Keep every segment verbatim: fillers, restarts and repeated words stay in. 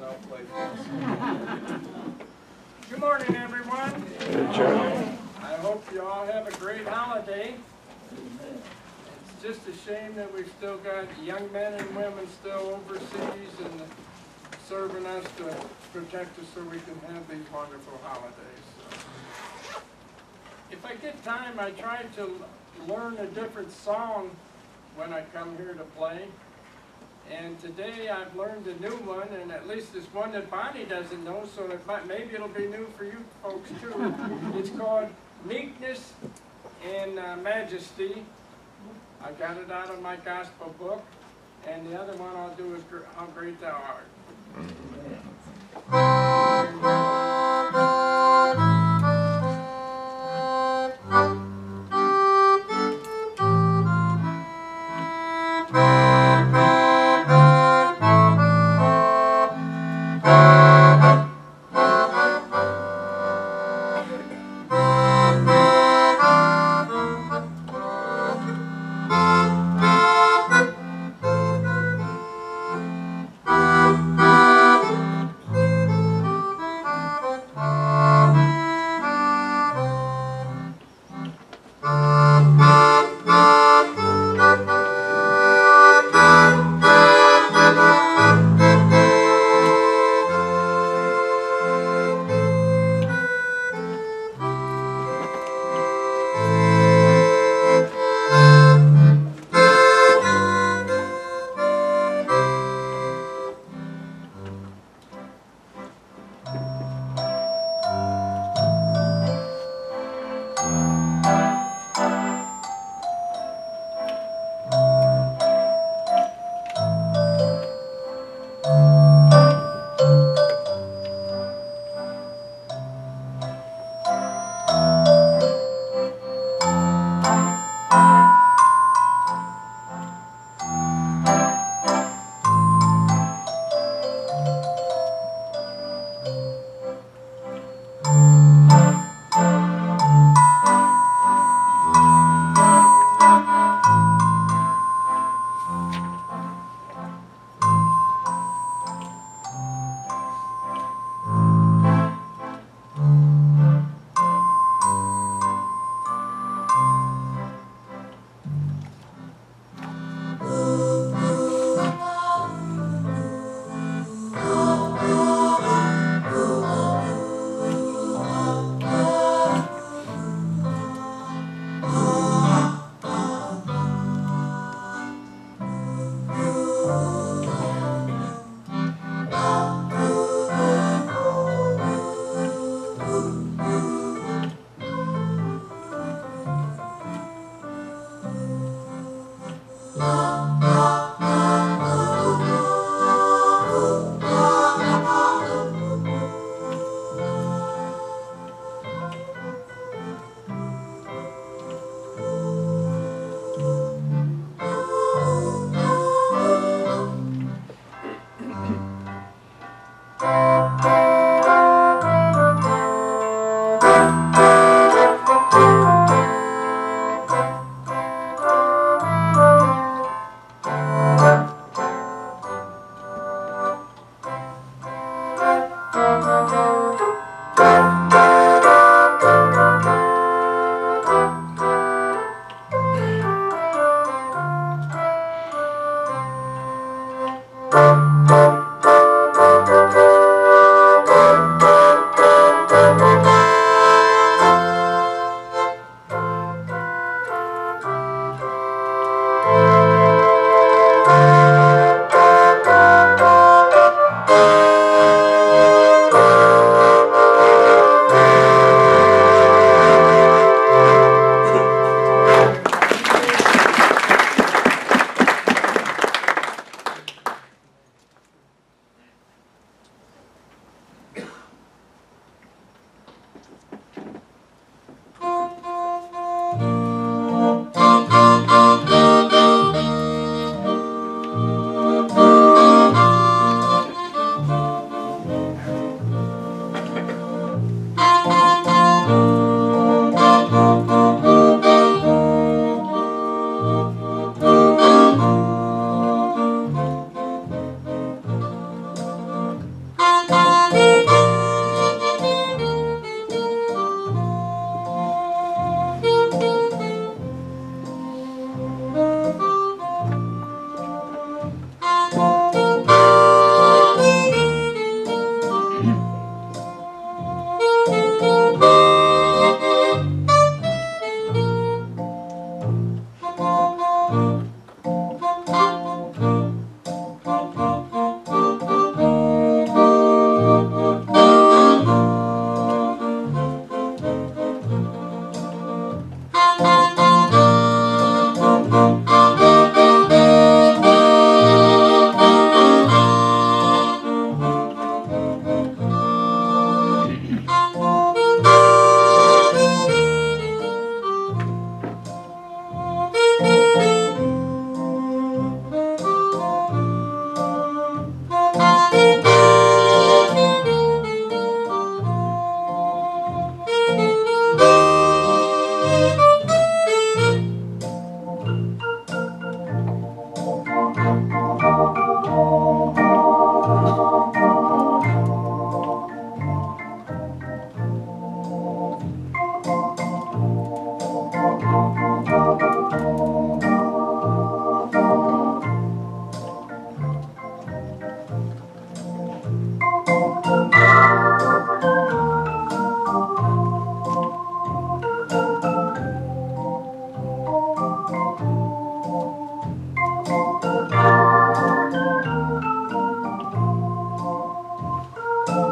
I'll play for us. Good morning, everyone. Good job. I hope you all have a great holiday. It's just a shame that we've still got young men and women still overseas and serving us to protect us so we can have these wonderful holidays. If I get time, I try to learn a different song when I come here to play. And today I've learned a new one, and at least it's one that Bonnie doesn't know, so it might, maybe it'll be new for you folks too. It's called Meekness and uh, Majesty. I got it out of my gospel book, and the other one I'll do is How Great Thou Art. Thank you.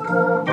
Thank